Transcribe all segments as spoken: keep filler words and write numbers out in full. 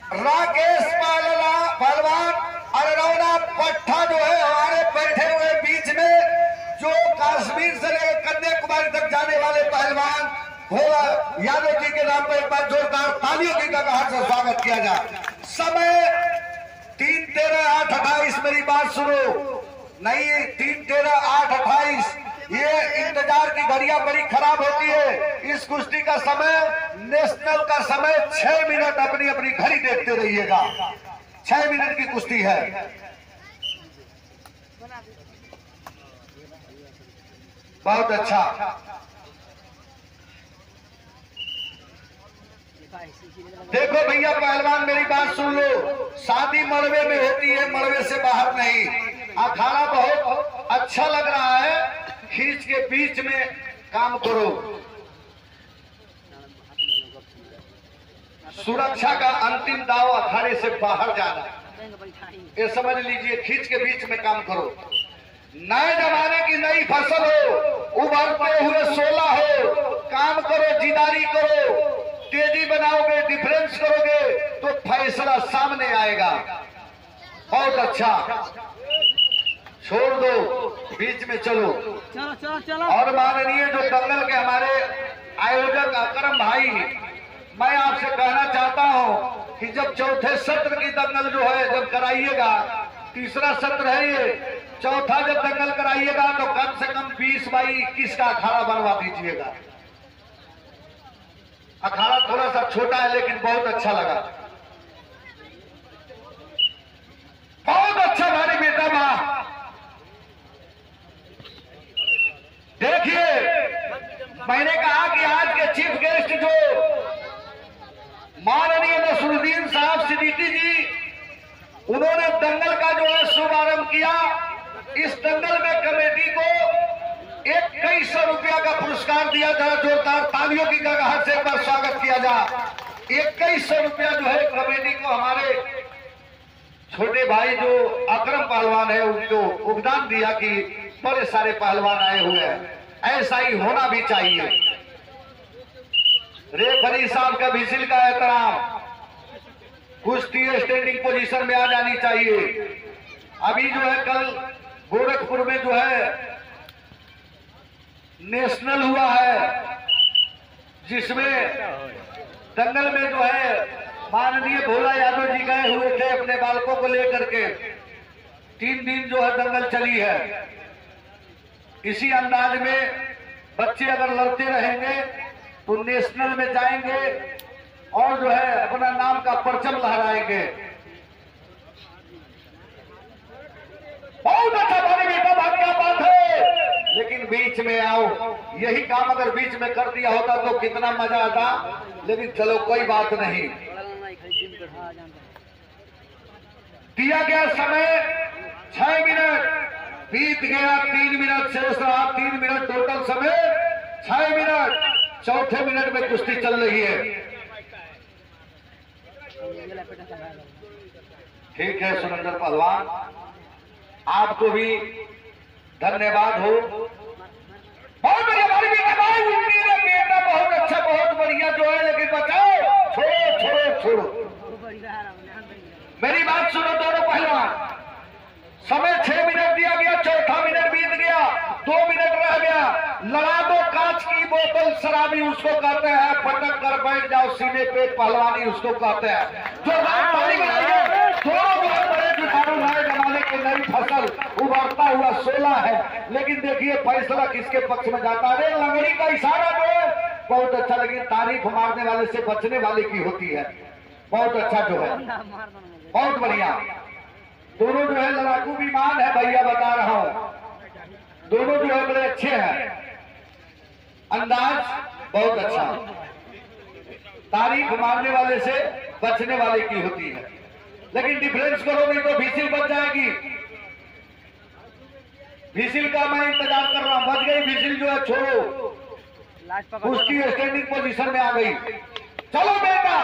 राकेश पहलवान और रौना पट्टा जो है हमारे बैठे हुए बीच में, जो कश्मीर से लेकर कन्याकुमारी तक जाने वाले पहलवान भोला यादव जी के नाम पर एक बार जोरदार तालियों की गड़गड़ाहट से स्वागत किया जाए। समय तीन तेरह आठ अट्ठाईस, मेरी बात सुनो, नहीं तीन तेरह आठ अट्ठाईस, ये इंतजार की घड़ियां बड़ी खराब होती है। इस कुश्ती का समय, नेशनल का समय छह मिनट, अपनी अपनी घड़ी देखते रहिएगा। छह मिनट की कुश्ती है। बहुत अच्छा। देखो भैया पहलवान, मेरी बात सुन लो, शादी मड़वे में होती है, मड़वे से बाहर नहीं। अखाड़ा बहुत अच्छा लग रहा है, खींच के बीच में काम करो। सुरक्षा का अंतिम दाव अखाड़े से बाहर जाना, ये समझ लीजिए। खींच के बीच में काम करो। नए जमाने की नई फसल हो, उभरते हुए सोला हो, काम करो, जिदारी करो, तेजी बनाओगे, डिफरेंस करोगे तो फैसला सामने आएगा। बहुत अच्छा, छोड़ दो, बीच में चलो। चलो चलो चलो। और माननीय जो दंगल के हमारे आयोजक अकरम भाई, मैं आपसे कहना चाहता हूं कि जब चौथे सत्र की दंगल जो है जब कराइएगा, तीसरा सत्र है ये, चौथा जब दंगल कराइएगा तो कम से कम बीस बाई इक्कीस का अखाड़ा बनवा दीजिएगा। अखाड़ा थोड़ा सा छोटा है लेकिन बहुत अच्छा लगा। बहुत अच्छा भारी बेटा मां। देखिए, मैंने कहा कि आज के चीफ गेस्ट जो माननीय नसरुद्दीन साहब सिद्दीकी जी, उन्होंने दंगल का जो है शुभारंभ किया। इस दंगल में कमेटी को इक्कीस सौ रुपया का पुरस्कार दिया। जरा जोरदार तालियों की गड़गड़ाहट से एक बार स्वागत किया जाए। इक्कीस सौ रुपया जो है कमेटी को हमारे छोटे भाई जो अकरम पहलवान है उनको उपदान दिया कि बड़े सारे पहलवान आए हुए हैं, ऐसा ही होना भी चाहिए। रेफरी साहब का विजिल का एहतराम, कुश्ती स्टैंडिंग पोजीशन में आ जानी चाहिए। अभी जो है कल गोरखपुर में जो है नेशनल हुआ है, जिसमें दंगल में जो है माननीय भोला यादव जी गए हुए थे अपने बालकों को लेकर के। तीन दिन जो है दंगल चली है। इसी अंदाज में बच्चे अगर लड़ते रहेंगे तो नेशनल में जाएंगे और जो है अपना नाम का परचम लहराएंगे। बहुत अच्छा भाई बेटा, क्या बात है। लेकिन बीच में आओ, यही काम अगर बीच में कर दिया होता तो कितना मजा आता। लेकिन चलो कोई बात नहीं। दिया गया समय छह मिनट, बीत गया तीन मिनट से रहा। तीन मिनट टोटल समय, छह मिनट। चौथे मिनट में कुश्ती चल रही है। ठीक है सुरेंद्र पहलवान, आपको भी धन्यवाद हो। बहुत बढ़िया भाई बेटा, भाई मेरा बेटा बहुत अच्छा, बहुत बढ़िया जो है। लेकिन बचाओ, छोड़ो छोड़ो छोड़ो। मेरी बात सुनो दोनों पहलवान, समय छह मिनट दिया गया, चौथा मिनट बीत गया, दो मिनट रह गया। लड़ा दो कांच की बोतल शराबी, उसको कहते हैं पटक कर बैठ जाओ सीने पे, पहलवानी उसको कहते हैं। जो जमाने की नई फसल उभरता हुआ सोला है। लेकिन देखिए फैसला किसके पक्ष में जाता है। लंगड़ी का इशारा जो है बहुत अच्छा, लेकिन तारीफ मारने वाले से बचने वाले की होती है। बहुत अच्छा जो है, बहुत बढ़िया। दोनों जो है लड़ाकू विमान है भैया, बता रहा हूं। दोनों जो है बड़े अच्छे हैं, अंदाज बहुत अच्छा। तारीफ मारने वाले से बचने वाले की होती है। लेकिन डिफरेंस करो नहीं तो विसिल बच जाएगी। विसिल का मैं इंतजार कर रहा हूं। बच गई विसिल जो है, छोड़ो। कुश्ती स्टैंडिंग पोजीशन में आ गई। चलो बेटा,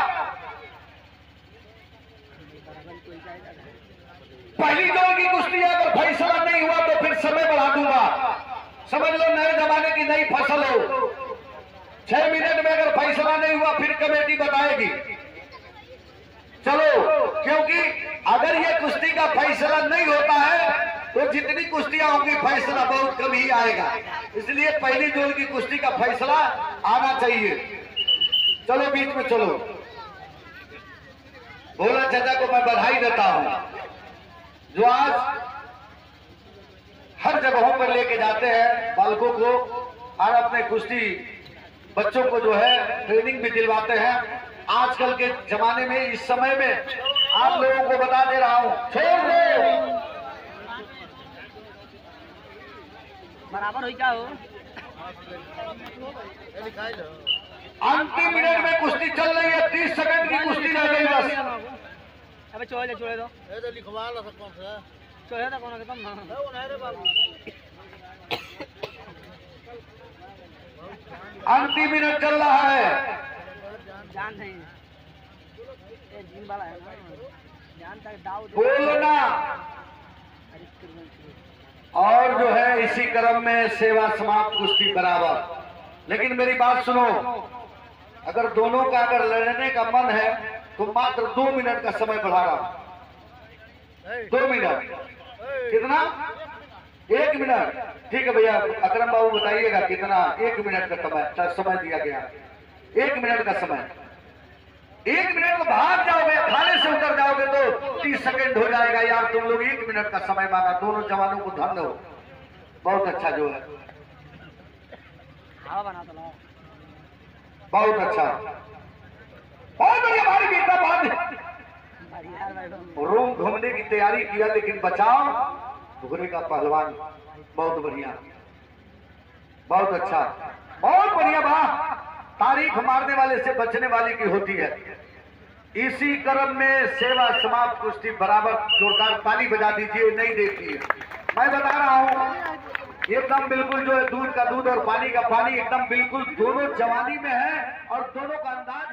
पहली दौर की कुश्ती अगर फैसला नहीं हुआ तो फिर समय बढ़ा दूंगा। समझ लो नए जमाने की नई फसल हो। छह मिनट में अगर फैसला नहीं हुआ फिर कमेटी बताएगी। चलो क्योंकि अगर ये कुश्ती का फैसला नहीं होता है तो जितनी कुश्तियां होंगी फैसला बहुत कम ही आएगा। इसलिए पहली जोड़ की कुश्ती का फैसला आना चाहिए। चलो बीच में चलो। भोला चाचा को मैं बधाई देता हूं जो आज हर जगहों पर लेके जाते हैं बालकों को और अपने कुश्ती बच्चों को जो है ट्रेनिंग भी दिलवाते हैं। आजकल के जमाने में इस समय में आप लोगों को बता दे रहा हूं, छोड़ दो बराबर हो क्या हो। अंतिम मिनट में कुश्ती चल रही है, तीस सेकंड की कुश्ती रह गई बस। अबे छोड़े छोड़े दो ए तो लिखवा ला कौन सा छोड़े तो कौन एकदम ना है वो नहीं रे बाबू। अंतिम मिनट चल रहा है। जान नहीं ये जिम वाला है ना, जान तक दाव बोलना और जो है इसी क्रम में सेवा समाप्त कुश्ती बराबर। लेकिन मेरी बात सुनो, अगर दोनों का अगर लड़ने का मन है तो मात्र दो मिनट का समय बढ़ा रहा हूं। दो मिनट कितना? एक मिनट ठीक है भैया। अकरम बाबू बताइएगा कितना? एक मिनट का समय समय दिया गया। एक मिनट का समय। एक मिनट में भाग जाओगे, थाने से उतर जाओगे तो तीस सेकंड हो जाएगा यार। तुम लोग एक मिनट का समय मांगा। दोनों जवानों को धन्य हो, बहुत अच्छा जो है, हवा बना तो बहुत अच्छा, बहुत बढ़िया। हमारी बेटा बाद रूम घूमने की तैयारी किया लेकिन बचाव घूमने का पहलवान बहुत बढ़िया, बहुत अच्छा, बहुत बढ़िया। वाह, तारीफ मारने वाले से बचने वाले की होती है। इसी क्रम में सेवा समाप्त कुश्ती बराबर। जोरदार ताली बजा दीजिए। नहीं देखती है, मैं बता रहा हूं एकदम बिल्कुल जो है दूध का दूध और पानी का पानी एकदम बिल्कुल दोनों जवानी में है और दोनों का अंदाज